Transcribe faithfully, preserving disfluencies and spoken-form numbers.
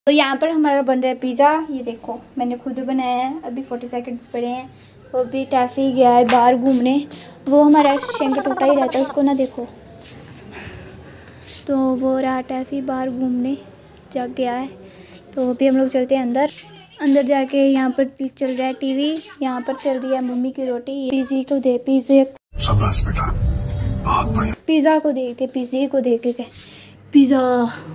तो यहाँ पर हमारा बन रहा है पिज़्ज़ा। ये देखो मैंने खुद बनाया है, अभी फोर्टी सेकेंड्स पड़े हैं। तो अभी टैफ़ी गया है बाहर घूमने, वो हमारा शेंग टूटा ही रहता है उसको ना देखो। तो वो रहा टैफ़ी बाहर घूमने जा गया है। तो अभी हम लोग चलते हैं अंदर। अंदर जाके यहाँ पर चल रहा है टीवी, यहाँ पर चल रही है मम्मी की रोटी। पिज़्ज़े को दे पिज़्ज़े शाबाश बेटा, बहुत बढ़िया। पिज़्ज़ा को देखते पिज़्ज़े को देख के पिज़्ज़ा